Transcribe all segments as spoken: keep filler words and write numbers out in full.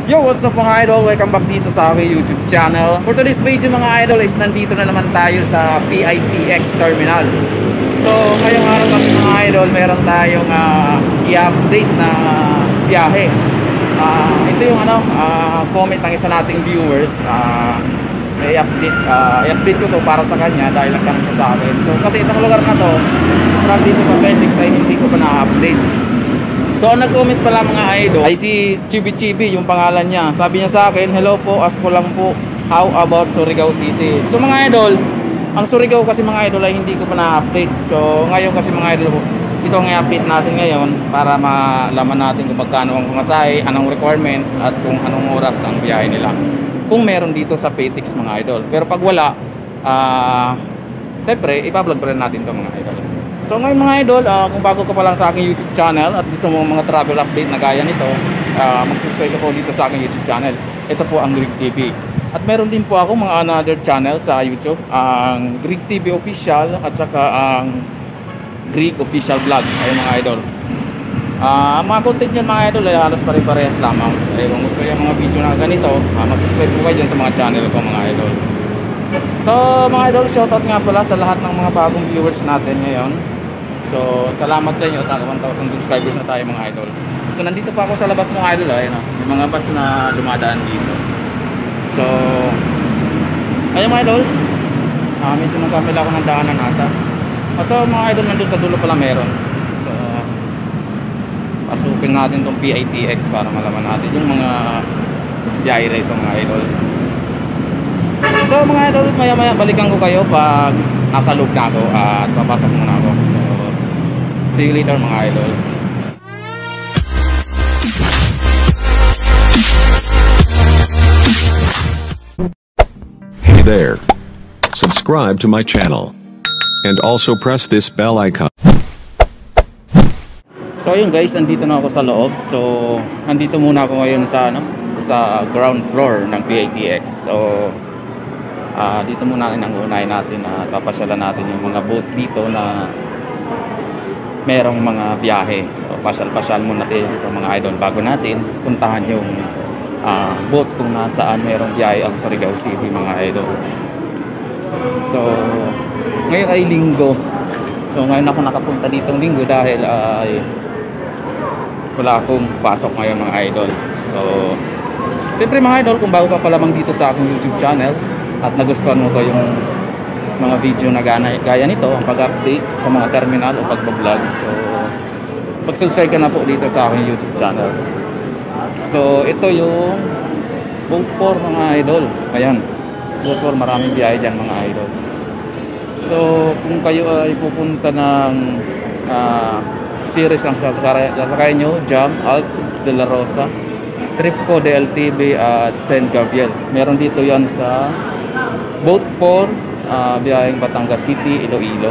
Yo, what's up mga idol? Welcome back dito sa aking YouTube channel. For today's video mga idol is nandito na naman tayo sa P I T X Terminal. So ngayong araw kami mga idol, meron tayong uh, i-update na biyahe. uh, Ito yung ano, uh, comment ng isa nating viewers. uh, I-update uh, i-update ko to para sa kanya dahil nagtanong sa akin. So kasi itong lugar na to from dito sa Pendix ay hindi ko pa na-update. So nag-comment pala mga idol ay si Chibi Chibi, yung pangalan niya. Sabi niya sa akin, hello po, ask ko lang po, how about Surigao City? So mga idol, ang Surigao kasi mga idol ay hindi ko pa na-update. So ngayon kasi mga idol, ito ang i-update natin ngayon para malaman natin kung magkano ang pumasahe, anong requirements at kung anong oras ang biyahe nila, kung meron dito sa P I T X mga idol. Pero pag wala, uh, siyempre ipa-vlog pa rin natin ito mga idol. So ngayon mga idol, uh, kung bago ka pa lang sa aking YouTube channel at gusto mo mga travel update na gaya nito, uh, mag-subscribe po dito sa aking YouTube channel. Ito po ang Greek T V. At meron din po ako mga another channel sa YouTube, ang Greek T V Official at saka ang Greek Official Vlog. Ayun mga idol. Uh, mga content nyo mga idol ay halos pare-parehas lamang. Ay, kung gusto yung mga video na ganito, uh, mag-subscribe po kayo dyan sa mga channel ko mga idol. So mga idol, shoutout nga pala sa lahat ng mga bagong viewers natin ngayon. So, salamat sa inyo, sa one thousand subscribers na tayo mga idol. So, nandito pa ako sa labas mga idol, ayun, may mga bus na dumadaan dito. So, ayun mga idol, uh, medyo nagkamila ako ng daanan ata. So, mga idol, nandun sa dulo pala meron. So, pasukin natin tong P I T X para malaman natin yung mga biyahe rito mga idol. So, mga idol, maya maya balikan ko kayo pag nasa loob na ako at papasok muna ako. So, see you later mga idol. Hey there. Subscribe to my channel. And also press this bell icon. So ayun guys, nandito na ako sa loob. So, nandito muna ako ngayon sa ano, sa ground floor ng P I T X. So, uh, dito muna ang unahin natin na uh, papasyalan natin yung mga boat dito na merong mga biyahe. So pasyal-pasyal muna natin ito mga idol bago natin puntahan yung uh, boat kung nasaan merong biyahe ang Surigao City mga idol. So ngayon ay linggo. So ngayon ako nakapunta ditong linggo dahil ay uh, wala akong pasok ngayon mga idol. So siyempre mga idol, kung bago ka pa lamang dito sa aking YouTube channel at nagustuhan mo ko yung mga video na gana, gaya nito, ang pag-update sa mga terminal o pag-vlog, so mag-subscribe ka na po dito sa aking YouTube channel. So ito yung boat four mga idol. Ayan, boat four, maraming biyahe dyan mga idol. So kung kayo ay pupunta ng uh, series ang sasakay, sasakay nyo, Jam, Alps, De La Rosa, Tripco, D L T V at Saint Gabriel, meron dito yan sa boat four. Uh, biyaheng Batangas City, Iloilo.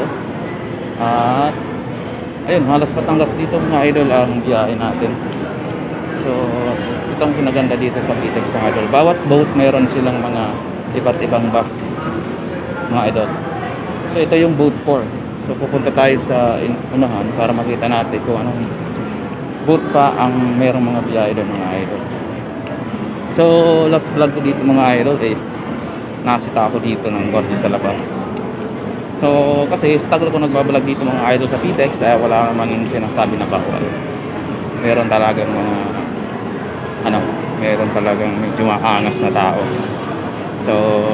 At uh, ayun, halos Batangas dito mga idol ang biyahe natin. So itong pinaganda dito sa P I T X mga idol, bawat boat meron silang mga iba't ibang bus mga idol. So ito yung boat four. So pupunta tayo sa unahan para makita natin kung anong boat pa ang merong mga biyahe doon mga idol. So last vlog ko dito mga idol is nasita ako dito ng guardia sa labas. So kasi tagal ko nagbablog dito mga idol sa P I T X, eh, wala naman sinasabi na bawal. Meron talagang mga ano, meron talagang medyo maangas na tao. So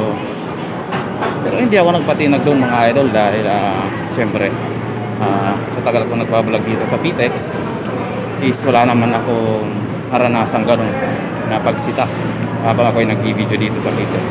pero hindi ako nagpatinag doon mga idol dahil uh, siyempre uh, sa tagal ko nagbablog dito sa P I T X is wala naman akong naranasang ganun na pagsita habang ako'y nag-video dito sa P I T X.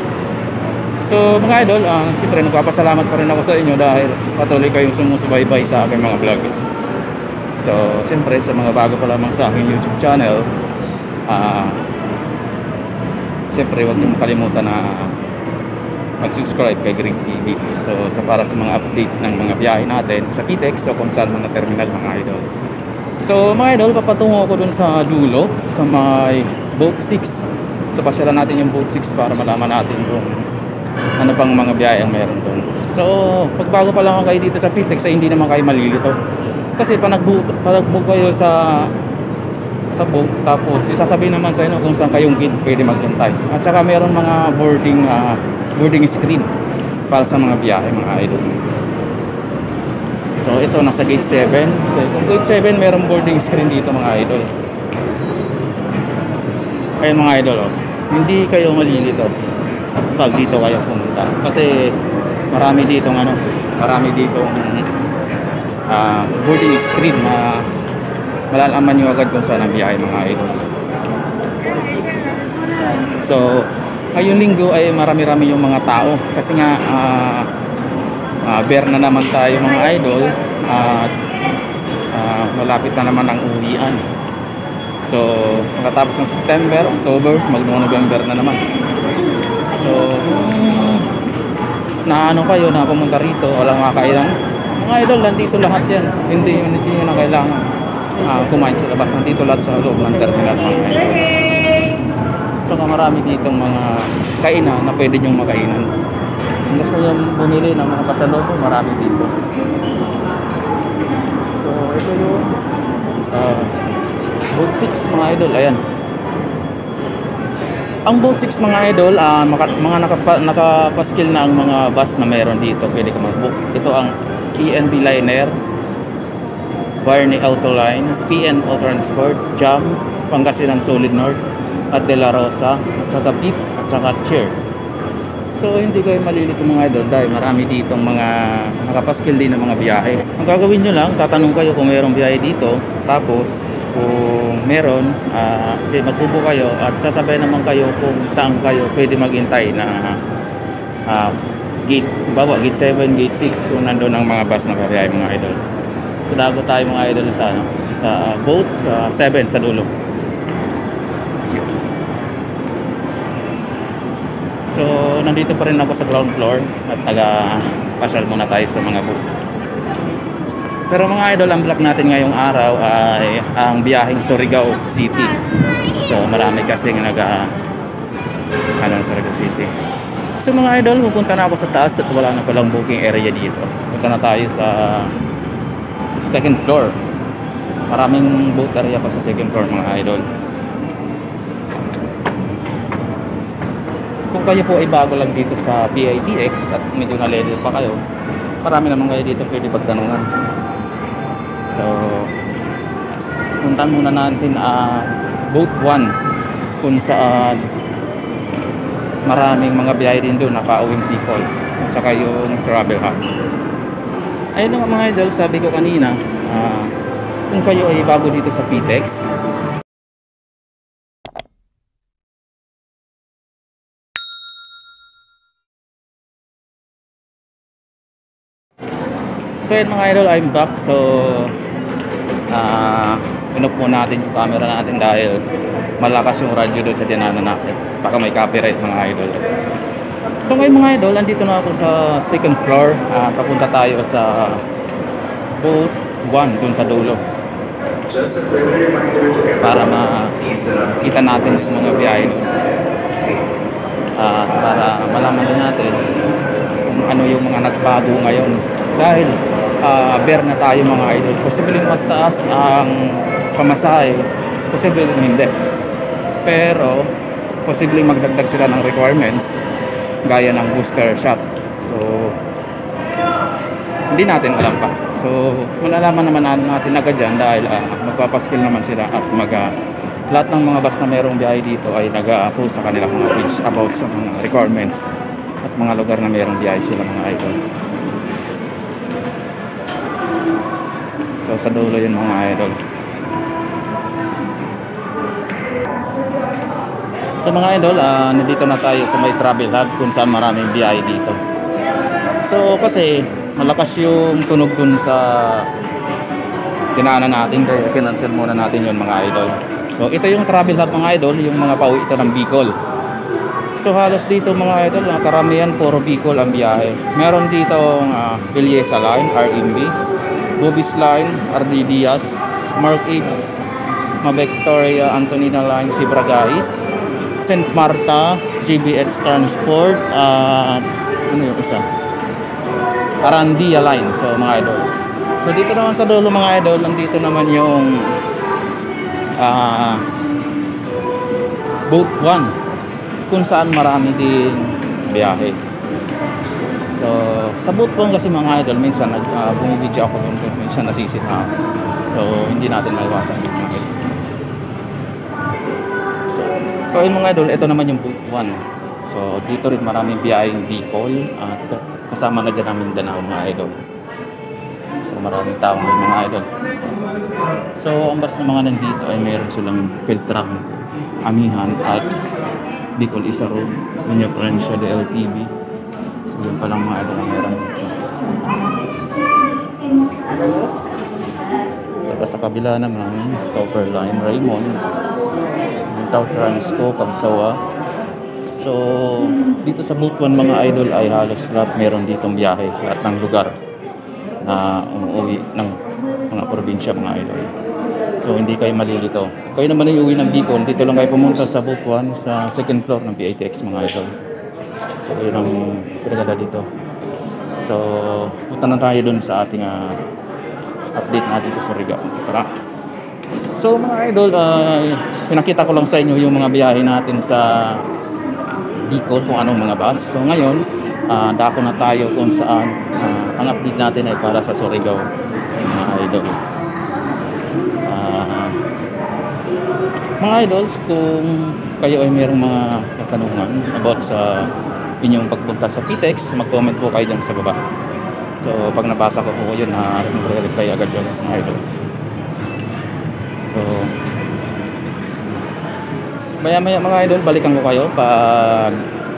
So mga idol, uh, siyempre nagpapasalamat pa rin ako sa inyo dahil patuloy kayong sumusubaybay sa aking mga vlog. So siyempre sa mga bago pa lamang sa aking YouTube channel, uh, siyempre huwag niyong kalimutan na mag-subscribe kay Greek T V. So, so para sa mga update ng mga biyahe natin sa P I T X o kung saan mga terminal mga idol. So mga idol, papatungo ako dun sa dulo sa may boat six. So pasyalan natin yung boat six para malaman natin kung ano pang mga biyahe ang meron doon. So pag bago pa lang kayo dito sa P I T X ay hindi naman kayo malilito. Kasi pag nag-book kayo sa sa boat, tapos isasabihin naman sa inyo kung saan kayong gate pwede maghintay. At saka meron mga boarding uh, boarding screen para sa mga biyahe mga idol. So ito nasa gate seven. So kung gate seven meron boarding screen dito mga idol. Ayun mga idol, oh. Hindi kayo malilito pag dito kayo pumunta. Kasi marami ditong ano, marami ditong uh, boarding screen na malalaman nyo agad kung saan ang biyahe mga idol. So ngayong linggo ay marami-rami yung mga tao kasi nga uh, uh, bear na naman tayo mga idol at uh, uh, malapit na naman ang uwian. So pagkatapos ng September, October, mag-November na naman. So um, na ano kayo na pumunta rito, walang makakailan mga idol, nandito lahat yan. Hindi, hindi nyo na kailangan uh, kumain sa labas, nandito lahat sa loob ng terminal mga idol. So marami ditong mga kainan na pwede nyong makainan. Kung gusto nyo bumili ng mga pasalubong, marami dito. So ito yung uh, boat six mga idol, ayan. Ang boat six mga idol, uh, maka, mga nakapa, nakapaskil na ang mga bus na meron dito, pwede ka mag-book. Ito ang E N B Liner, Barney Auto Lines, P N O Transport, Jam, Pangasinan Solid North, at De La Rosa, at saka Beep, at saka Cheer. So hindi kayo malilito mga idol dahil marami ditong mga nakapaskil din ng mga biyahe. Ang gagawin nyo lang, tatanong kayo kung mayroong biyahe dito, tapos kung meron, uh, magbubo kayo at sasabay naman kayo kung saan kayo pwede maghintay na uh, gate, bawa gate seven, gate six kung nandun ang mga bus na kabiyahe mga idol. So dago tayo mga idol sa, ano, sa uh, boat uh, seven sa dulo. So nandito pa rin ako sa ground floor at taga-pasyal muna tayo sa mga boat. Pero mga idol, ang vlog natin ngayong araw ay ang biyaheng Surigao City. So marami kasing naga ano sa Surigao City. So mga idol, pupunta na ako sa taas at wala na palang booking area dito. Punta na tayo sa second floor. Maraming boat area pa sa second floor mga idol. Kung kayo po ay bago lang dito sa P I T X at medyo nalilito pa kayo, marami naman kayo dito pwede pagtanungan. So puntahan muna natin ang uh, boat one kung saan maraming mga biyahe din doon, nakauwing people at saka yung travel hub. Ayun nga mga idol, sabi ko kanina, uh, kung kayo ay bago dito sa P T X, so yun mga idol, I'm back. So uh, pinup po natin yung camera natin dahil malakas yung radyo doon sa dinana natin, baka may copyright mga idol. So ngayon mga idol, andito na ako sa second floor. uh, Papunta tayo sa boat one dun sa dulo para makita natin sa mga biyahe uh, para malaman din natin kung ano yung mga nagbago ngayon. Dahil uh, bear na tayo mga idol, posibleng magtaas ang pamasahe, posibleng hindi, pero posibleng magdagdag sila ng requirements gaya ng booster shot. So hindi natin alam pa. So malalaman naman natin agad yan dahil uh, magpapaskill naman sila at mag uh, lahat ng mga bus na merong biyahe dito ay nag-a-post sa kanilang mga page about sa mga requirements at mga lugar na merong biyahe sila mga idol. So sa dulo yun mga idol. So mga idol, uh, nandito na tayo sa may travel hub kung saan maraming biyahe dito. So kasi malakas yung tunog dun sa dinaanan natin, kaya financial muna natin yun mga idol. So ito yung travel hub mga idol, yung mga pauwi ito ng Bicol. So halos dito mga idol, karamihan puro Bicol ang biyahe. Meron dito uh, Villesa Line, R M B, Bubis Line, R D Diaz, Mark Ives, Mavictoria, Antonina Line, Sibragais, Saint Marta, G B X Transport, uh, ano yung isa? Arandia Line. So mga idol, so dito naman sa dulo mga idol, nandito naman yung ah, boat one, kung saan marami din biyahe. So sa boat one kasi mga idol, minsan nag uh, bumibidyo ako doon, minsan nasisit na ako. So hindi natin maiwasan mga idol. So, so yun mga idol, ito naman yung boat one. So dito rin maraming biyaheng Bicol at uh, kasama na dyan ang Mindanao mga idol. So maraming tao ngayon mga idol. So ang bus ng mga nandito ay mayroon silang Peltram, Amihan at Bicol Isa Road, Nuño Francia de L T V. So yun palang mga idol ang meron dito. Saka sa kabila naman, Super Line, Raymond, Tao Transco, Camsawa. So dito sa boat one mga idol ay halos lahat meron ditong biyahe, lahat ng lugar na umuwi ng mga probinsya mga idol. So hindi kayo malilito. Kayo naman ay uwi ng Bicol, dito lang kayo pumunta sa boat one sa second floor ng P A T X mga idol. So yun ang pinaganda dito. So punta na tayo dun sa ating uh, update natin sa Surigao. Tara. So mga idol, uh, pinakita ko lang sa inyo yung mga biyahe natin sa Bicol, kung anong mga bus. So ngayon, uh, dako na tayo kung saan uh, ang update natin ay para sa Surigao mga idol. Uh, mga idol, kung kayo ay mayroong mga katanungan about sa inyong pagpunta sa P T X, mag-comment po kayo dyan sa baba. So pag nabasa ko po yun, na uh, mag-reply agad yun mga idol. So maya maya mga idol, balikan ko kayo pag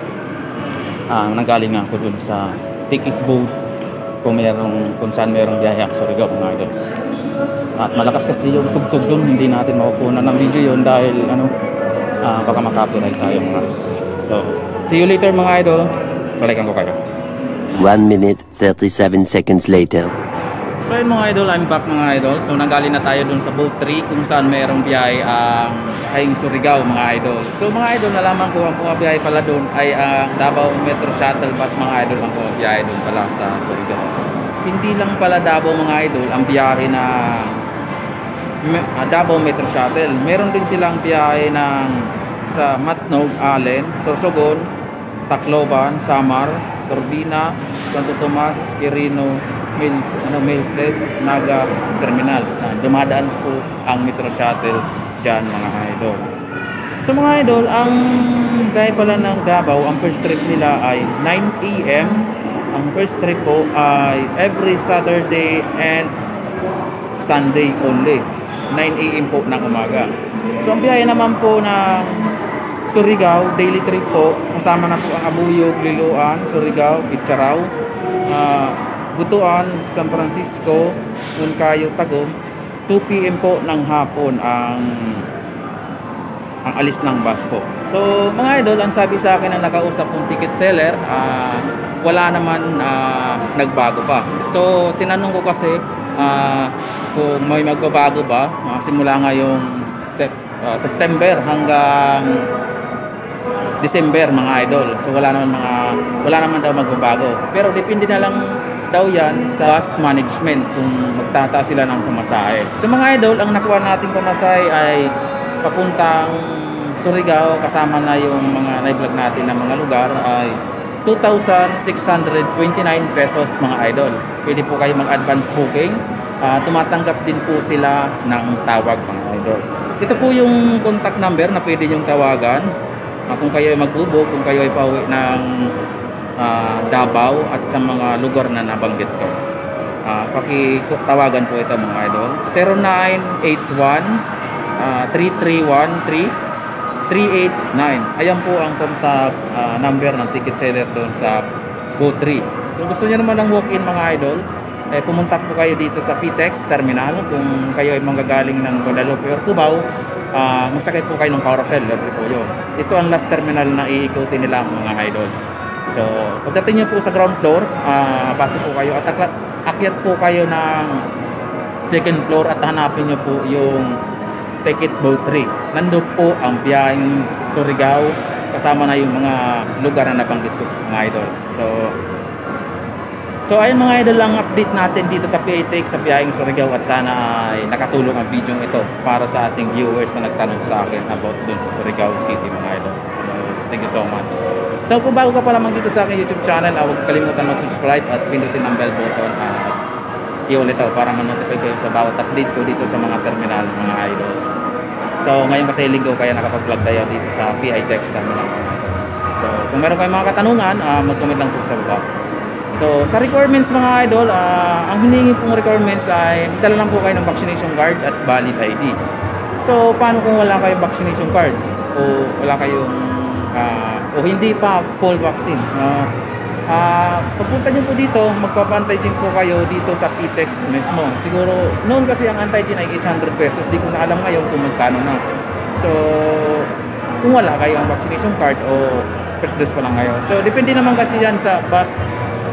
uh, nanggaling ako dun sa ticket boat, kung mayroong, kung saan mayroong biyahe sa Surigao mga idol. At malakas kasi yung tugtog dun, hindi natin makukunan ng video yun dahil ano, uh, baka makapiright tayo mga. So see you later mga idol, balikan ko kayo. one minute thirty-seven seconds later. So yun mga idol, I'm back mga idol. So nanggaling na tayo dun sa boat three kung saan mayroong biyahe ang um, Surigao mga idol. So mga idol, nalaman ko ang pumabiyahe pala dun ay ang uh, Davao Metro Shuttle Bus mga idol ang pumabiyahe dun pala sa Surigao. Hindi lang pala Davao mga idol ang biyahe na uh, Davao Metro Shuttle. Meron din silang biyahe ng sa Matnog, Allen, Sorsogon, Tacloban, Samar, Turbina, Santo Tomas, Quirino, Mil, ano, Milples, Naga, Terminal. Uh, dumadaan po ang Metro Shuttle dyan mga idol. So mga idol, ang gaya pala ng Davao, ang first trip nila ay nine A M Ang first trip po ay every Saturday and Sunday only. nine A M po ng umaga. So ang biyahe naman po ng Surigao, daily trip po, kasama na po ang Abuyog, Liloan, Surigao, Pitsarao, uh, Butuan, San Francisco, Moncayo, Tagum. two P M po ng hapon ang ang alis ng bus po. So mga idol, ang sabi sa akin ng nakausap kong ticket seller, uh, wala naman uh, nagbago pa. So tinanong ko kasi uh, kung may magbabago ba, uh, simula ngayong sep uh, September hanggang December mga idol. So wala naman mga wala naman daw magbabago. Pero depende na lang daw yan sa bus management kung magtataas sila ng pamasahe. So mga idol, ang nakuha nating pamasahe ay papuntang Surigao, kasama na yung mga na-vlog natin ng mga lugar, ay two thousand six hundred twenty-nine pesos mga idol. Pwede po kayo mag-advance booking. Uh, tumatanggap din po sila ng tawag mga idol. Ito po yung contact number na pwede nyong tawagan uh, kung kayo ay mag-book, kung kayo ay pauwi ng uh, Davao at sa mga lugar na nabanggit ko. Uh, pakitawagan po ito mga idol. zero nine eight one three three one three three eight nine. Ayan po ang contact uh, number ng ticket seller doon sa Boat three. Kung gusto niyo naman ng walk-in mga idol, eh, pumunta po kayo dito sa P T X Terminal. Kung kayo ay manggagaling ng Guadalupe or Cubao, uh, masakit po kayo ng carousel or po yun. Ito ang last terminal na iikutin nila mga idol. So pagdating niyo po sa ground floor, uh, pasok po kayo at akyat po kayo ng second floor at hanapin niyo po yung Ticket Boat three. Nandun po ang biyaheng Surigao, kasama na yung mga lugar na nabanggit ko mga idol. So So ayun mga idol, lang update natin dito sa P I T X sa biyaheng Surigao, at sana ay nakatulong ang video ito para sa ating viewers na nagtanong sa akin about dun sa Surigao City mga idol. So thank you so much. So kung bago ka pa lamang dito sa aking YouTube channel, uh, huwag kalimutan mag-subscribe at pindutin ang bell button at i-ulit ito para ma-notify kayo sa bawat update ko dito sa mga terminal mga idol. So ngayon kasi linggo, kaya nakapag-vlog tayo dito sa P I T X terminal. So kung meron kayong mga katanungan, uh, mag-comment lang po sa baba. So sa requirements mga idol, uh, ang hiningi pong requirements ay dala lang po kayo ng vaccination card at valid I D. So paano kung wala kayong vaccination card o wala kayong uh, o hindi pa full vaccine? Uh, uh, pagpunta nyo po dito, magpapa-antigen po kayo dito sa P T X mismo. Siguro noon kasi ang antigen ay eight hundred pesos, di ko na alam ngayon kung magkano na. So kung wala kayong vaccination card o first dose pa lang ngayon, so depende naman kasi yan sa bus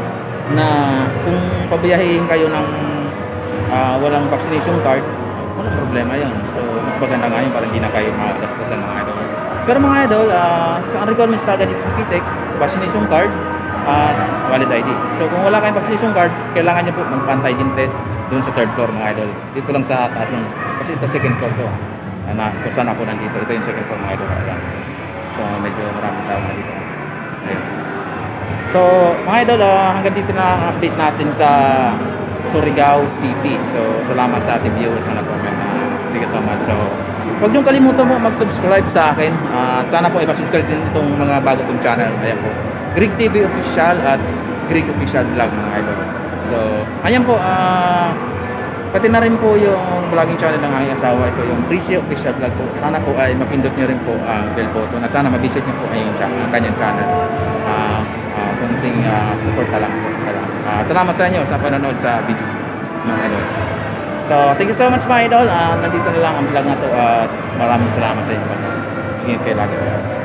na kung pabiyahin kayo ng uh, walang vaccination card, walang problema yun. So mas maganda nga yun para hindi na kayo makagastosan mga idol. Pero mga idol, uh, sa requirements kagad dito sa P T X, vaccination card at uh, valid I D. So kung wala kayong vaccination card, kailangan nyo po mag-antigen test doon sa third floor mga idol. Dito lang sa taas yung, kasi ito second floor to, uh, na kung saan ako nandito. Ito yung second floor mga idol. Ayan. So medyo maraming tao na dito. Ayan. So mga idol, uh, hanggang dito na ang update natin sa Surigao City. So salamat sa ating viewers na nag-comment na uh, thank you so much. So huwag niyong kalimutan po mag-subscribe sa akin, uh, at sana po i-subscribe din itong mga bago kong channel. Ayan po, Greg T V Official at Greg Official Vlog mga idol. So ayan po, uh, pati na rin po yung vlogging channel ng aking asawa, ito yung Prissy Official Vlog po. Sana po ay mapindot nyo rin po ang uh, bell button at sana mabisit nyo po ay yung channel, ang kanyang channel. uh, Uh, kunting uh, support na lang po. Salamat. Uh, salamat sa inyo sa panonood sa video mga idol. So thank you so much mga idol. Uh, nandito na lang ang vlog na to at uh, maraming salamat sa inyo. Ingat kayo lagi.